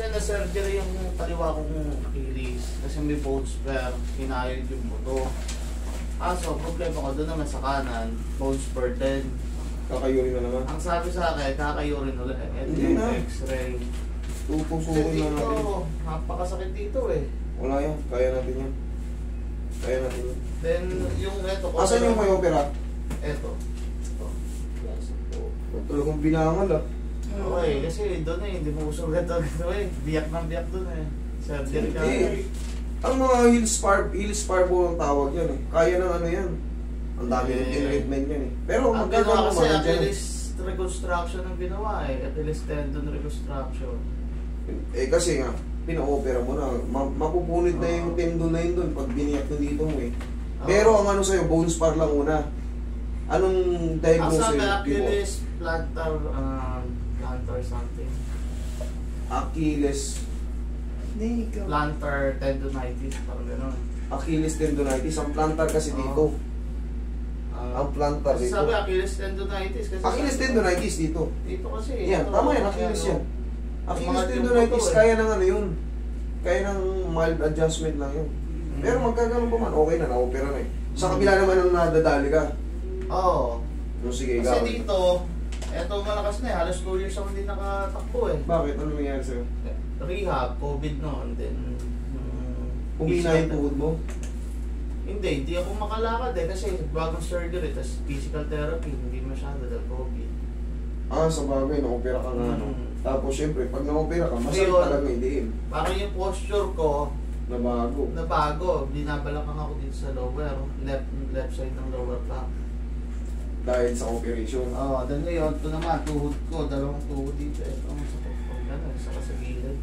Kasi na-surgery yung kaliwa kong Achilles. Kasi may bone spur, hinayod yung buto. So, problema ko doon naman sa kanan, bone spur din. Kakayurin na naman. Ang sabi sa akin, kakayurin ulit. Ito Hindi yung na. x-ray. Tutusukin na natin. Dito, napakasakit dito eh. Wala yan. Kaya natin yan. Kaya natin yan. Then, yung eto ko. Asan yung may opera? Eto. Ito. Yes, ito. Talagang binangal ah. Okay, kasi doon eh, hindi mo usugat ito eh. Biyak ng biyak doon eh. Surgery ka. Hindi. Ang mga heel spar po ang tawag yan eh. Kaya ng ano yan. Ang dami ng treatment yan eh. Pero Ang magkakaroon ginawa kasi naman dyan. Achilles reconstruction ang ginawa eh. Achilles tendon reconstruction. Eh kasi nga, pina-opera mo na. Mapupunit na yung tendon na yun doon pag biniyak na dito mo eh. Pero ang ano sa'yo, bone spar lang una. Anong Ang diagnose sabi, sa'yo? Achilles plantar something. Achilles. Plantar tendonitis, parang gano'n. Achilles tendonitis. Ang plantar kasi dito. Ang plantar Kasi dito. sabi Achilles tendonitis. Kasi Achilles tendonitis dito. Dito kasi. Yan, ito, tama yan, Achilles ano, yan. Achilles mga tendonitis, tiyempo to, kaya ng ano yun. Kaya ng mild adjustment lang yun. Pero magkaganon pa man, okay na, na-opera na eh. Sa kabila naman ng nadadali ka. Oo. No, sige, Kasi ikaw. dito, eto malakas na eh. Halos 2 years ako hindi nakatakbo eh. Bakit? Ano nangyari sa'yo? Rehab, COVID noon, then... Humina yung tuhod mo? Hindi ako makalakad eh kasi bagong surgery, tapos physical therapy, hindi masyado dahil COVID. Sa bagay, na-opera ka nga, no? Tapos, syempre, pag na-opera ka, masakit Ngayon, talaga yung diin. Parang yung posture ko, Nabago. nabago. Binabalakang ako dito sa lower, left side ng lower back. Dahil sa operation. Then ngayon, ito naman, tuhod ko, dalawang tuhod dito. Ito, ang sakit ko, gano'n, saka sa gilid.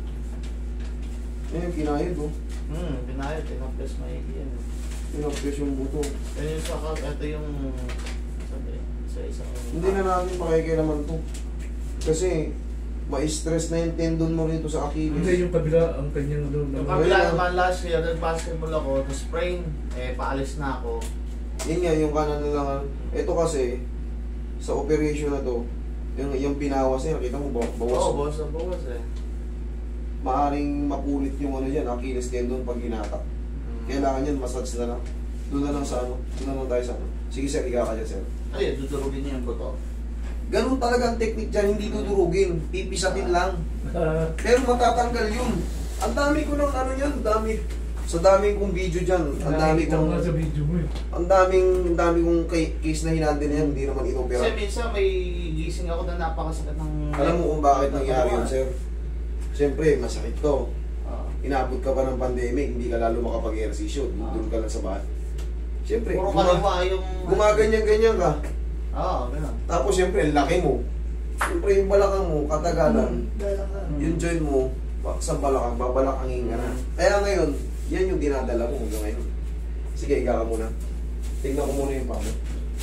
Yan yung kinayod, oh. Pinayot, tinapos maigi yan. Pinapres yung buto. Yung saka, ito yung, sabi, sa isang... Hindi na natin pakikialaman to. Kasi, ma-stress na yung tendon mo rito sa Achilles. Hindi, yung kabila, ang kanyang doon. Yung kabila naman last year, nag-basketball ako, na-sprain, paalis na ako. Yun nga, yung kanan na lang. Ito kasi, sa operation na to, yung pinawas niya, nakita mo, bawas. Oo, bawas na bawas eh. Maaring mapulit yung ano dyan, Achilles tendon pag hinatak. Kailangan yan, massage na lang. Doon na lang sa ano, doon na lang tayo sa ano. Sige sir, ika ka dyan sir. Ay, dudurugin niya yung buto. Ganun talaga ang technique dyan, hindi dudurugin. Pipisatin lang. Pero matatanggal yun. Ang dami ko ng ano yan, dami. Sa daming kong video dyan, ang dami Nakikita ko kong... nga sa video mo eh. Ang dami kong case na hinandin yan, hindi naman inopera. Kasi minsan may gising ako na napakasakit ng... Alam mo kung bakit nangyari yun, sir? Siyempre, masakit to. Inabot ka pa ng pandemic, hindi ka lalo makapag-ehersisyo, doon ka lang sa bahay. Siyempre, Puro kaliwa yung... gumaganyan-ganyan ka. Oo, gano'n. Tapos siyempre, ang laki mo. Siyempre, yung balakang mo, katagalan. Yung joint mo, sa balakang, babalakangin ka na. Kaya ngayon, yan yung dinadala mo hanggang ngayon. Sige, higa ka muna. Tignan ko muna yung paa mo.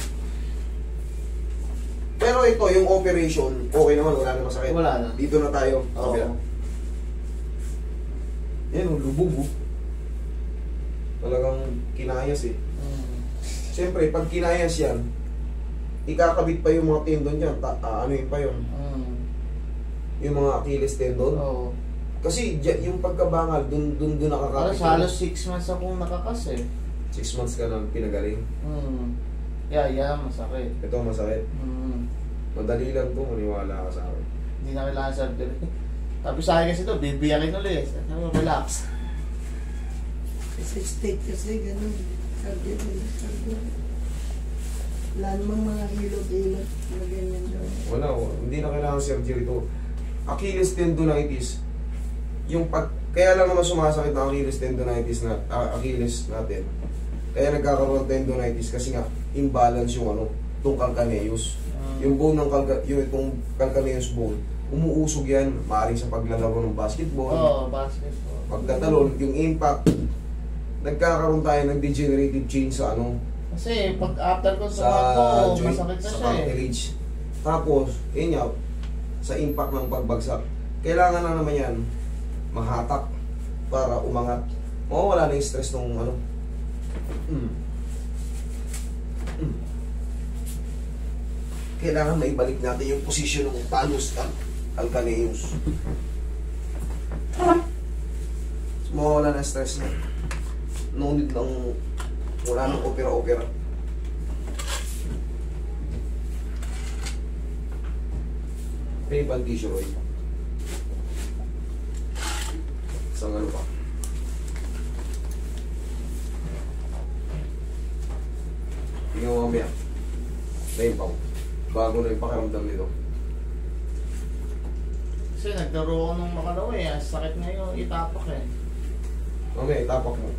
Pero ito, yung operation, okay naman, wala na masakit. Wala na. Dito na tayo. Oo. Kabila. Yan, lubog oh. Talagang kinayas eh. Siyempre, pag kinayas yan, ikakabit pa yung mga tendon dyan. Ano yun pa yun? Yung mga Achilles tendon. Oo. Kasi yung pagkabangal, dun nakakapit. Halos 6 months akong nakakas eh. 6 months ka nang pinagaling. Yeah, masakit. Ito masakit. Madali lang to, maniwala ka sa akin. Hindi na kailangan surgery. Tapos sa akin kasi ito, bibiyakin ulit. Relax. Kasi state kasi ganun. Surgery. Wala namang mga hilot-hilot na ganyan daw. Wala, hindi na kailangan surgery to. Achilles tendonitis, kaya lang naman sumasakit ang Achilles tendonitis na Achilles natin. Kaya nagkakaroon ng tendonitis kasi nga imbalance yung itong calcaneus. Yung bone ng itong calcaneus bone, umuusog yan, maaaring sa paglalaro ng basketball. Oo, basketball. Pagtatalon, yung impact, nagkakaroon tayo ng degenerative change sa Kasi pag after ko sa tumakbo, joint, masakit na sa siya eh. cartilage. Tapos, yun nga, sa impact ng pagbagsak, kailangan na naman yan mahatak para umangat. Mawawala na yung stress ng Kailangan maibalik natin yung posisyon ng talus at calcaneus. mawawala na stress na. No need lang, wala nang opera-opera. May ibang tissue, Roy. Isang ano pa. Tingnan mo mamaya. Naimpaw. Bago na yung pakiramdam nito. Kasi naglaro ako nung makalawa eh. Ang sakit ngayon, itapak eh. Mamaya, itapak mo.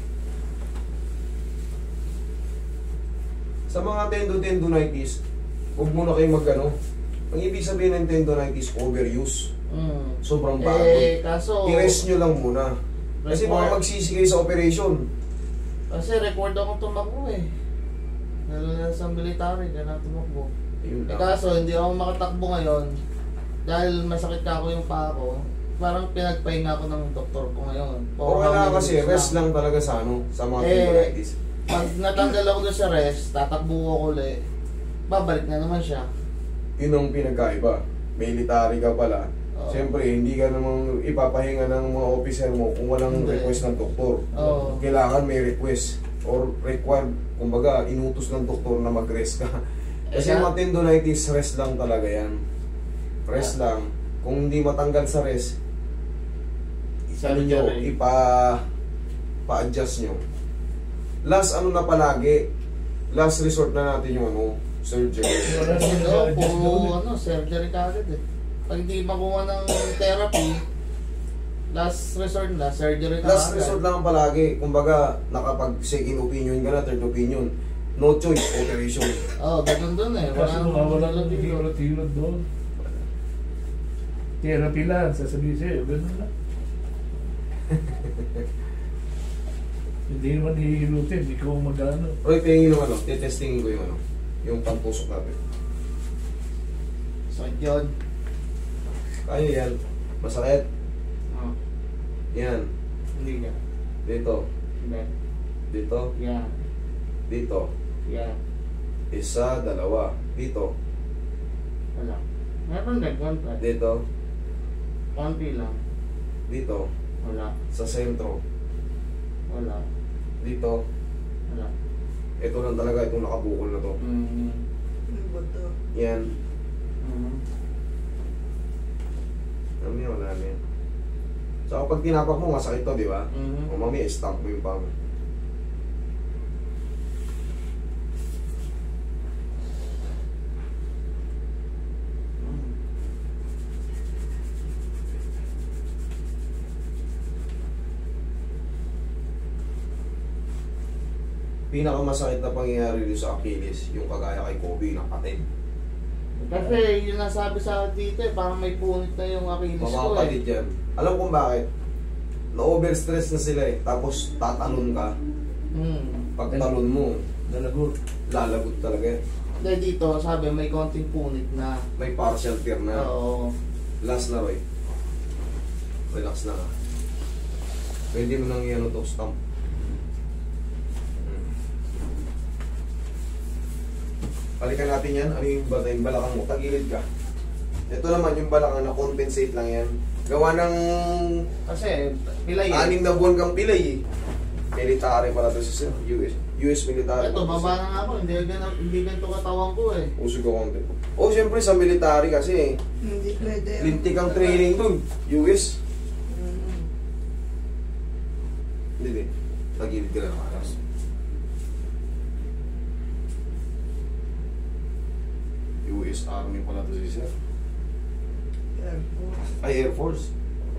Sa mga tendonitis, huwag muna kayo mag-ano. Ang ibig sabihin ng tendonitis, overuse. Sobrang bago. Kaso... I-rest nyo lang muna. Kasi baka magsisi kayo sa operation. Kasi record ako tumakbo eh. Lalo sa military, kaya na tumakbo. Ayun lang. Kaso hindi ako makatakbo ngayon. Dahil masakit ka ako yung paa ko. Parang pinagpahinga ako ng doktor ko ngayon. Okay lang kasi, rest lang talaga sa ano, sa mga tendonitis. Pag natanggal ako doon sa rest, tatakbo ko ulit. Babalik na naman siya. Yun ang pinagkaiba. Military ka pala. Oo. Siyempre, hindi ka namang ipapahinga ng mga officer mo kung walang Hindi. request ng doktor. Oo. Kailangan may request or required, kumbaga, inutos ng doktor na mag-rest ka. Kasi Kaya- mga tendonitis, rest lang talaga yan. Rest lang. Kung hindi matanggal sa rest, ano nyo, pa-adjust nyo. Last ano na palagi, last resort na natin yung ano, surgery. Wala naman Ito, na-adjust puro doon. surgery ka agad eh. Pag hindi makuha ng therapy, last resort na, surgery na Last agad. resort lang palagi. Kumbaga, nakapag second opinion ka na, third opinion. No choice, operation. Ganun dun eh. Kasi nang mawawala ng hilot-hilot. hilot-hilot doon. Therapy lang, sasabihin sa'yo, ganun lang. Hindi naman hihilutin, ikaw ang mag-ano. Roy, tingin yung ano, titestingin ko yung ano, yung pangtusok natin. Sakit yun. Kaya yan. Masakit. Oh, Yan. hindi ka. Dito. Hindi. Dito. Yan. Dito. Yan. Isa, dalawa. Dito. Wala. Meron din, konti. Dito. Konti lang. Dito. Wala. Sa sentro. Wala. Dito. Wala. Ito lang talaga, itong nakabukol na to. May buto. Yan. Mm. Alam niyo, wala na yan. So, pag tinapak mo, masakit to, di ba? Mhm. O mamaya, stamp mo yung pang. Pinakamasakit na pangyayari dito sa Achilles, yung kagaya kay Kobe, nakatid. Kasi yun nasabi sa akin dito eh, parang may punit na yung Achilles ko eh. Makakatid yan. Alam kung bakit? Na-overstress na sila eh. Tapos tatalon ka. Pag talon mo, Dalagot. lalagot talaga yan. Dahil dito, sabi may konting punit na. May partial tear na. Oo. Last na, Roy. Relax na ka. Pwede mo nang i-ano to, stamp. Balikan natin yan. Ano yung balakang mo? Tagilid ka. Ito naman yung balakang na compensate lang yan. Gawa ng Kasi, pilay eh. 6 na buwan kang pilay eh. Military pala to sa US military. Ito, baba na nga ako. Hindi ganito katawan ko eh. Usog ko konti. O, siyempre sa military kasi, Hindi pwede. lintik ang training dun. US. Hindi. Tagilid ka lang aras. US Army pala to si Sir. Ay, Air Force.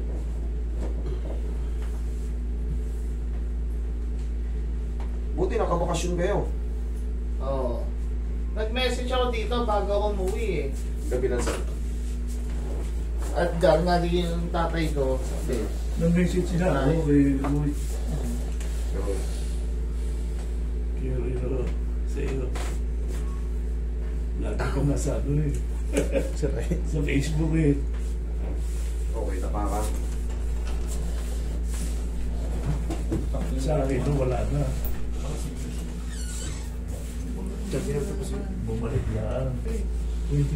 Buti nakabakasyon kayo. Oo. Nag-message ako dito bago ako umuwi eh. Gabi lang sir. At nga din yung tatay ko. Sabi, Nag-message siya ako kay Louie. Kaya sa iyo. Lagi ka nasa ano eh. Sa Facebook eh. Okay, tapa ka. Sa akin no, wala na. Bumalik lang.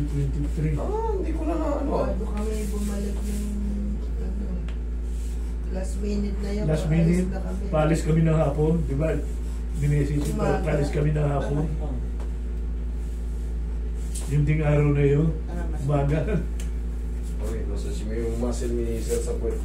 2023. Hindi ko na ano. Bago kami bumalik ng ano, Last minute na yun. Last alis minute, na kami. paalis kami ng hapon, di ba? Binesisip pa, Umaga. paalis kami ng hapon. Yung ding araw na yun, umaga. Okay, massage mo yung muscle ni Sir sa puwet.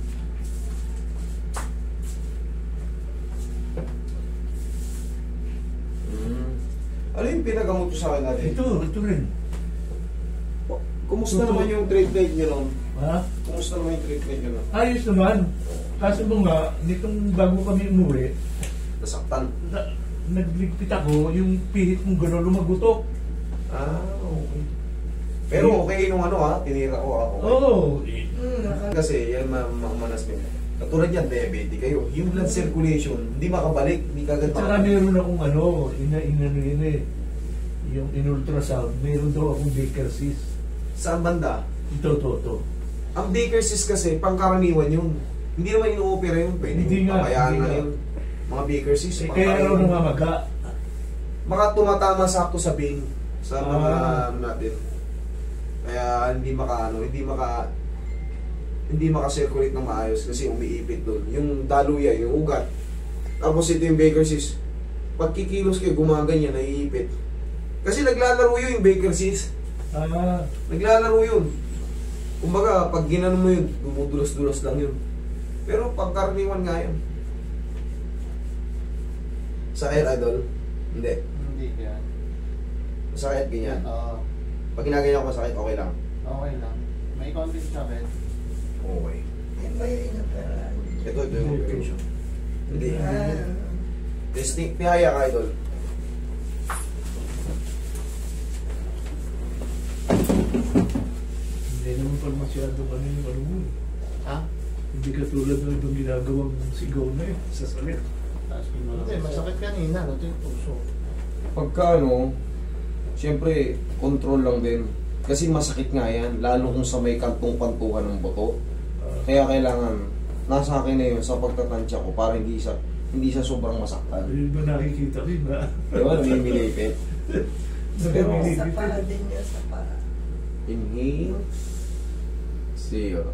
Ano yung pinagamot ko sa akin natin? Ito rin. Kumusta Ito. naman yung treatment nyo nun? Ha? Kumusta naman yung treatment nyo nun? Ayos naman. Kaso mo nga, nitong bago kami umuwi, Nasaktan? nagligpit ako, yung pihit mong gano'n lumagutok. Ah, okay. Pero okay nung ano ha, tinira ko ako. Oo. Kasi yan manas mo. Katulad yan, diabetic kayo. Yung blood circulation, hindi makabalik, hindi kagad Tsaka meron akong yung in-ultrasound, meron daw akong Baker cyst. Saan banda? Ito. Ang Baker cyst kasi, pangkaraniwan yun. Hindi naman ino-opera yun. Pwede Hindi nga, pabayaan hindi na nga. yun. Mga Baker cyst, Kaya raw namamaga. Baka tumatama sakto sa vein sa mga Ah. ano natin. Kaya hindi maka-circulate ng maayos kasi umiipit doon. Yung daluyan, yung ugat. Tapos ito yung Baker cyst. Pag kikilos kayo, gumaganyan, naiipit. Kasi naglalaro yun yung Baker cyst. Naglalaro yun. Kumbaga, pag ginano mo yun, dumudulas-dulas lang yun. Pero pangkaraniwan nga yun. Sakit, idol? Hindi. Hindi yan. Masakit, ganyan. Oo. Pag ginaganyan ko masakit, okay lang. Okay lang. May konting sakit. Okay. Yan ba yung inoperahan? Ito yung operation. Hindi. Ah, Testing, pihaya ka, idol. Hindi naman pala masyadong yung ano mo. Ha? Hindi katulad ng ibang ginagawang sigaw na sa salit. Hindi, masakit kanina. Ito yung puso. Pagka ano, siyempre, control lang din. Kasi masakit nga yan, lalo kung sa may kantong-kantuhan ng buto. Kaya kailangan, nasa akin na yun sa pagtatansya ko para hindi siya sobrang masaktan. Ayun ba nakikita ko yun ba? Diba? Namimilipit. Pero, sa paa din niya, sa paa. inhale. Exhale.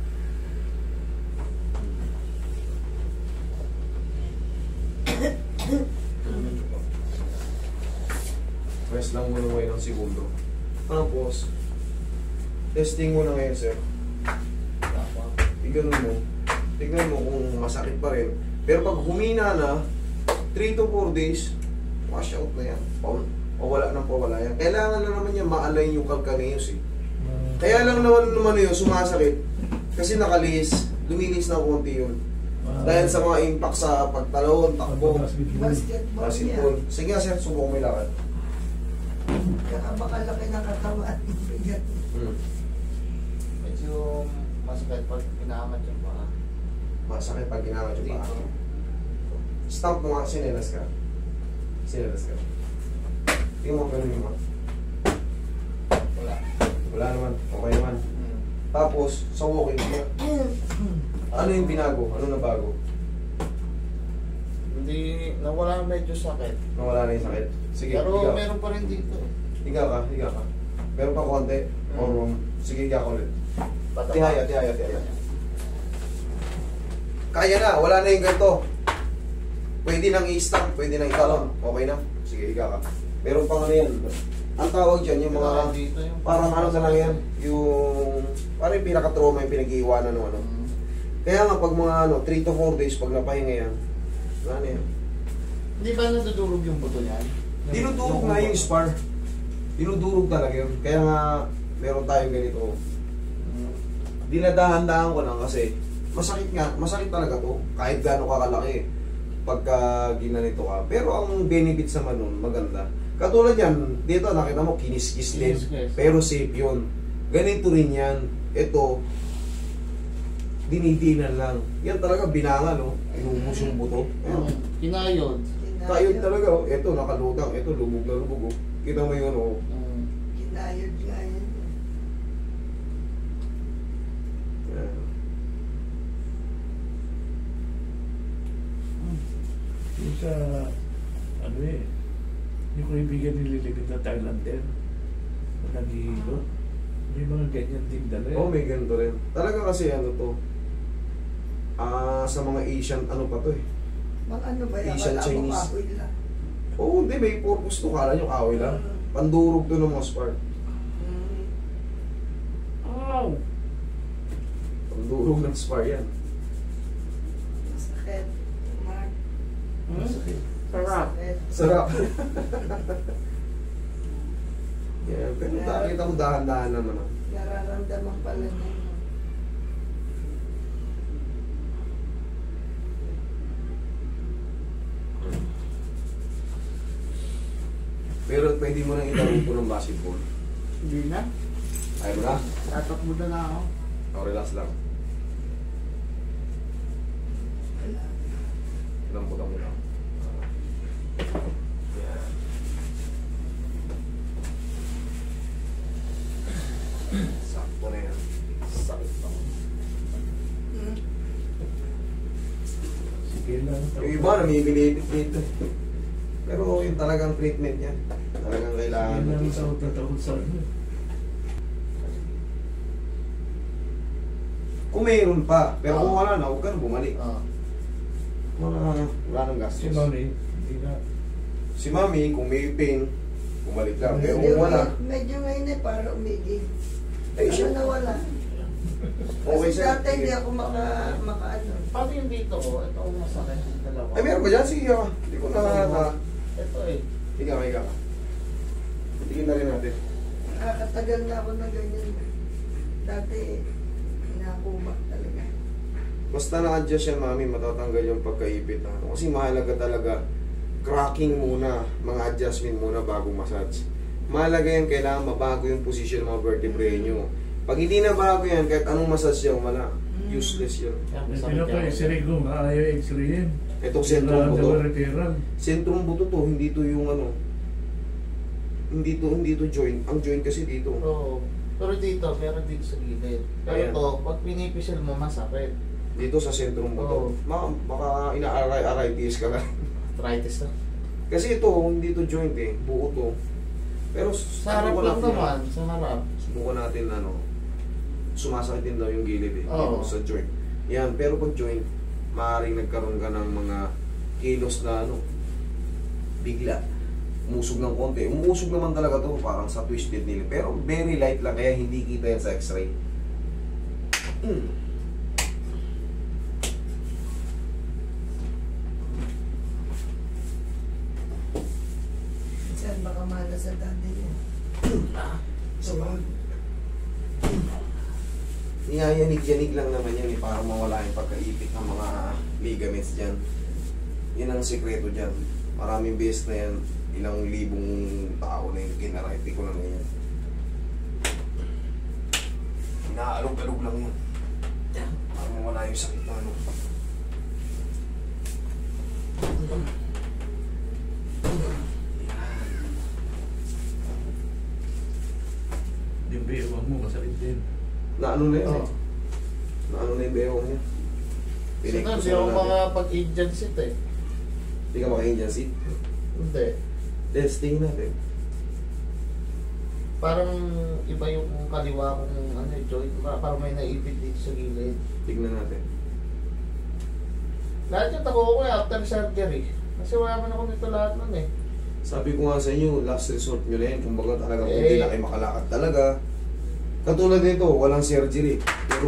Rest lang muna ngayon ng segundo. Tapos, testing mo na ngayon, sir. Tignan mo kung masakit pa rin. Pero pag humina na, 3 to 4 days, wash out na yan. Pawala ng pawala yan. Kailangan na naman yan ma-align yung calcaneus eh. Kaya lang naman yun, sumasakit. Kasi nakalis, lumilis na konti yun. Dahil sa mga impact sa pagtalon, takbo, Basketball basketball. niya. Sige nga sir, subok mo yung lakad. Kaya baka laki ng katawan. Bigat. Medyo masakit pag pinahamat yung paa. Masakit pag ginamit yung paa. Dito. Stamp mo nga, sinelas ka. Sinelas ka. Tingnan mo ganun yung mga. Wala. Wala naman, okay naman. Hmm. Tapos, sa walking, ano yung binago? Ano na bago? Hindi, nawala medyo sakit. Nawala na yung sakit. Sige, Pero higa. meron pa rin dito. Higa ka, higa ka. Meron pa konti. Or, sige, higa ka ulit. Tihaya. Kaya na, wala na yung ganito. Pwede nang i-stamp, pwede nang italon. Okay na? Sige, higa ka. Meron pang ano yan. Ang tawag dyan, yung mga, dito yung parang ano na lang yan, yung, parang yung pinaka-trauma yung pinag-iiwanan ng ano. Kaya nga, pag mga 3 to 4 days, pag napahinga yan, wala na yan. Hindi ba nadudurog yung buto niyan? Dinudurog nga yung spar. Dinudurog talaga yun. Kaya nga, meron tayong ganito. Dinadahan-dahan ko lang kasi, masakit nga, masakit talaga to. Kahit gaano kakalaki pagka ginanito ka. Pero ang benefits naman nun, maganda. Katulad yan, dito nakita mo, kinis-kis din. Kinis-kis. Pero safe yun. Ganito rin yan. Ito, dinidinan lang. Yan talaga binangan, no? Inubos yung buto. Ayan. Kinayod. Kayod talaga, oh. Ito, nakalutang. Ito, lubog na lubog, oh. Kita mo yun, oh. Kinayod nga yan. Yan. Yung sa, yung kaibigan nililibid na Thailander, naghihilo. May mga ganyan din dala. Oh, may ganito rin. Talaga kasi ano to, sa mga Asian, ano pa to eh. Mga ano ba yan? Asian Wala Chinese. akong kahoy lang. Oo, hindi, may purpose to. Kala nyo kahoy lang. Pandurog to ng mga spark. Mm. Ow! Pandurog ng spark yan. Masakit. Mark. Masakit. Sarap. Masakit. Sarap. Yeah, pero nakita mo dahan-dahan naman. Ah. Nararamdaman pala niya. Pero pwede mo nang ilaro ito ng basketball. Hindi na. Ayaw mo na? Tatakbo na ako. O, relax lang. Wala. Lamputan mo lang. Yan. Sakto na yan. Sakit pa. Mm. Sige lang. Yung iba, namimilitit dito. Pero yung talagang treatment yan. Talagang kailangan. Sige lang sa utatawag sa ano. Kung mayroon pa, pero kung wala na, huwag ka na bumalik. Ah. Wala nang gastos. Si Mami, hindi na. Si Mami, kung may pain, bumalik lang. Pero Medyo kung wala, medyo ngayon eh, para umigil. eh, Ano siya. na wala. Okay, Kasi sir. dati hindi ako maka ano. Paano yung dito ko? Ito ang masakit. Dalawa. Ay, meron ba dyan? Sige ka. Hindi ko na. Ito eh. Higa ka. Tingin na rin natin. Nakakatagal na ako na ganyan. Dati, nakakubak talaga. Basta na-adjust yan, Mami, matatanggal yung pagkaipit na ano. Kasi mahalaga talaga, cracking muna, mga adjustment muna bago massage. Mahalaga yan, kailangan mabago yung position ng mga vertebrae nyo. Pag hindi na bago yan, kahit anong massage yan, wala. Useless yun. Kaya May masakit pinapa-x-ray ko, maayaw x-ray yun. Itong sentrum buto. referral. Sentrum buto to, hindi to yung ano. Hindi to joint. Ang joint kasi dito. Oo. Pero dito, meron dito sa gilid. Pero Ayan. ito, pag pinipisil mo, masakit. Dito sa sentrum Oo. buto. Baka ina-arthritis ka lang. Arthritis na. Kasi ito, hindi to joint eh. Buo to. Pero Sa harap wala lang ko naman, sa harap. Subukan natin ano, sumasakit din daw yung gilid eh, Oo. dito sa joint. Yan, pero pag joint, maaaring nagkaroon ka ng mga kilos na ano, bigla. Umusog ng konti. Umusog naman talaga to, parang sa twisted nila. Pero very light lang, kaya hindi kita yan sa x-ray. Minsan baka malas sa dati niya. So, niyayanig-yanig lang naman yan eh, para mawala yung pagkaipit ng mga ligaments dyan. Yan ang sikreto dyan. Maraming beses na yan, ilang libong tao na yung kinarete ko lang yan. Inaalog-alog lang yan. Para mawala yung sakit na ano. Yung bewang mo, masakit din. Na ano na yun Oo. eh. Na ano na yung bewang niya. Sige, Pinag- hindi ako mga pag-Indian sit eh. Hindi ka maka-Indian seat. Hindi. Let's tingin natin. Parang iba yung kaliwa kong ano, joint. Parang may naipit dito sa gilid. Tignan natin. Lahat yung tako ko eh, after surgery. Kasi wala man ako nito lahat nun eh. Sabi ko nga sa inyo, last resort nyo na yun. Kumbaga talaga, kung Eh. hindi na kayo makalakad talaga. Katulad nito, walang surgery. Pero,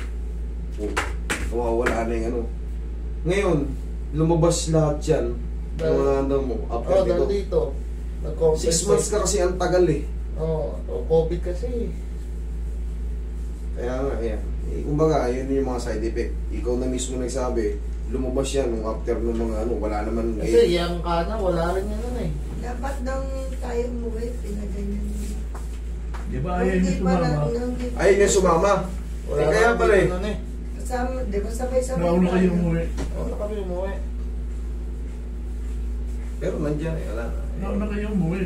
wala na yung ano. Ngayon, lumabas lahat yan. Dahil- Yung mga ano mo, after Oo, dito. dahil dito. 6 months ka kasi ang tagal eh. Oo, COVID kasi. Kaya nga, ayan. Eh, kumbaga, ayun yung mga side effect. Ikaw na mismo nagsabi, lumabas yan nung after nung mga ano, wala naman. Kasi yung kana, wala rin yun eh. Dapat nang tayo mo eh, pinaganyan niya. Di ba ayaw niya sumama? Ayun yung sumama. Wala Kaya rin pala eh. dito nun eh. Kasama, di ba sabay-sabay Nauna kayo tayo? umuwi. Wala kami umuwi. Pero nandiyan eh, wala na. Nauna kayo umuwi.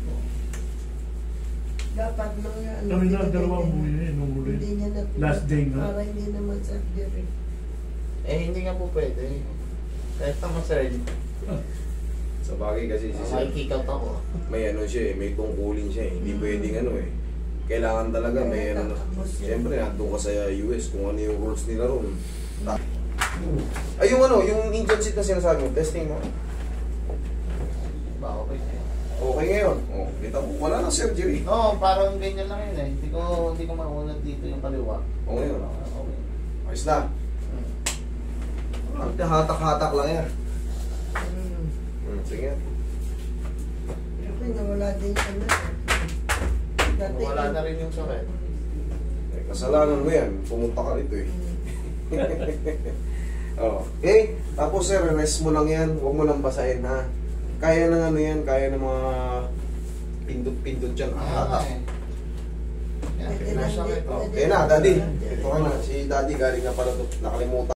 Dapat nang ano. Kami na pinaganyan dalawa niya. umuwi eh, nung uli. Hindi niya na Last day nga. Para hindi naman surgery. Eh, hindi nga po pwede. Kahit naman sir, Sa bagay kasi si Sir, kick out ako. may ano siya eh, may tungkulin siya eh. Hindi pwedeng ano eh. Kailangan talaga may ano. Siyempre, nandun ka sa US kung ano yung rules nila ron. Ay, yung ano, yung Indian seat na sinasabi mo, testing mo. Ba, okay. Okay ngayon. Oh, kita mo, wala nang surgery. No, parang ganyan lang yun eh. Hindi ko maunat dito yung kaliwa. Okay yun. Okay. Ayos na. Hatak-hatak lang yan. Sige. Kasi nawala din ano. Dati, Wala na rin yung sakit. Eh, kasalanan mo yan. Pumunta ka rito eh. Oh. Okay? Tapos sir, rest mo lang yan. Huwag mo lang basahin ha. Kaya ng ano yan, kaya ng mga pindot-pindot dyan. Hatak. Yan, pinasakit. Oh, kaya na, daddy. Ito ka na. Si daddy galing na pala ito. Nakalimutan.